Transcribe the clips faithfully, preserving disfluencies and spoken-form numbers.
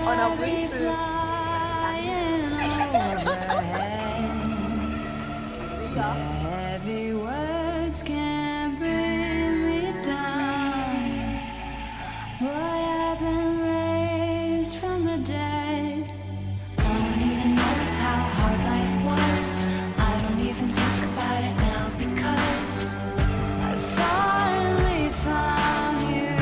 on a Bluetooth. Heavy words can't bring me down. Boy, I've been raised from the dead. I don't even notice how hard life was. I don't even think about it now because I finally found you.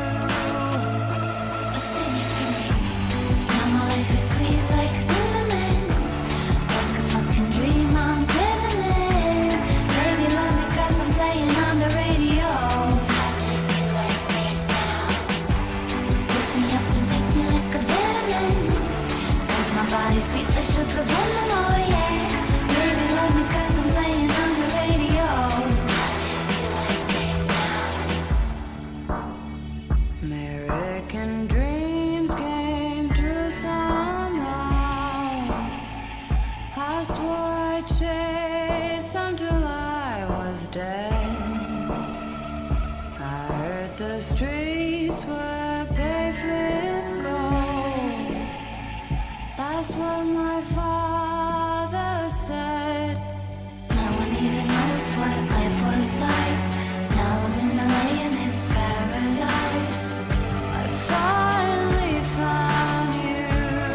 Sing it to me. Now my life is sweet like cinnamon, like a fucking dream I'm living in. Baby, love me 'cause I'm playing on the radio. How do you like me now? Pick me up and take me like a vitamin, 'cause my body's sweet like sugar venom, oh yeah. Baby, love me 'cause I'm playing on the radio. How do you like me now? American dreams came true somehow. I swore I'd chase them till I was dead. I heard the streets were paved with gold. That's what my father said. No one even knows what life was like. Now I'm in L A and it's paradise. I finally found you.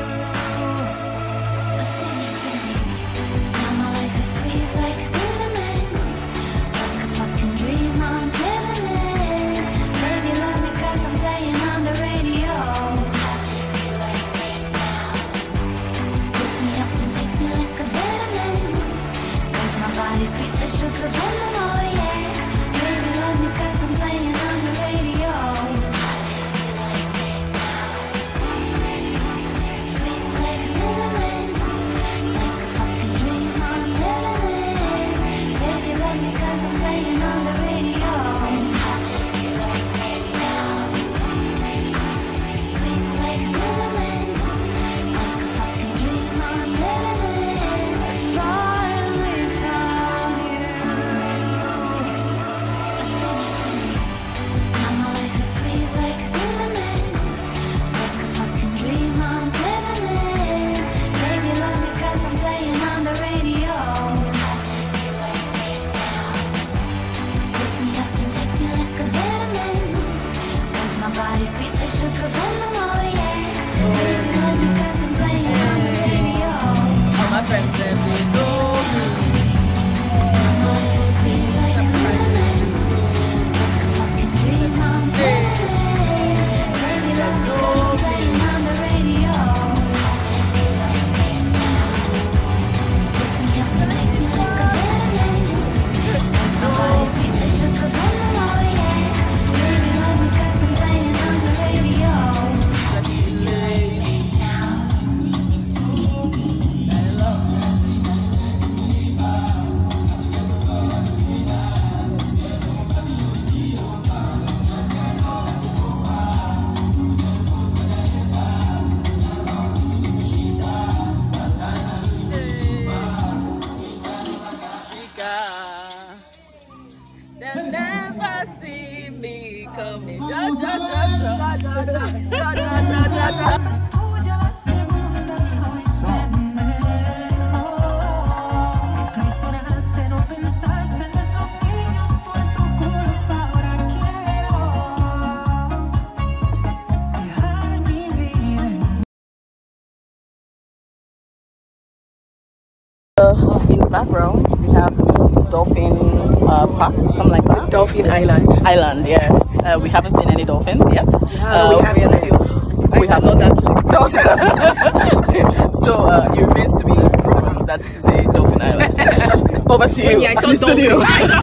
Sing it to me. Now my life is sweet like cinnamon, like a fucking dream I'm living in. Baby, love me 'cause I'm playing on the radio. How do you like me now? Pick me up and take me like a vitamin, 'cause my body's sweet like sugar venom, oh yeah. Baby, love me 'cause I'm playing on the radio. How do you like me now? Sweet like cinnamon, like a fucking dream I'm living in. Baby, love me 'cause I'm playing on the radio. How do you like me now? Sweet like cinnamon, like a fucking dream I'm living in. I finally found you. Sing it to me. Now my life is sweet like cinnamon, like a fucking dream I'm living in. Baby, love me 'cause I'm playing on the radio. How do you like me now? Pick me up and take me like a vitamin, 'cause my body's sweet like sugar venom, oh yeah. Baby, love me 'cause I'm playing on the radio. All my friends said they know me. Now my life is sweet like cinnamon, like a fucking dream I'm living in. Baby, love me 'cause I'm playing on the radio. How do you like me now? Pick me up and take me like a vitamin, 'cause my body's sweet like sugar venom, oh yeah. Baby, love me 'cause I'm playing on the radio. How do you like me now? They'll never see me coming. Ja, ja, ja, ja, ja, ja, ja, ja, ja, ja. Tuya la segunda soy pendejo. Que traicionaste, no pensaste en nuestros niños por tu culpa. Ahora quiero dejar mi vida en In the background, we have dolphin uh, park, something like that. Dolphin Island. Island, yes. Uh, we haven't seen any dolphins yet. Uh, we have really- seen. We have not actually. So uh, it remains to be proven that this is a dolphin island. Over to you. Yeah, I at saw the studio. dolphins.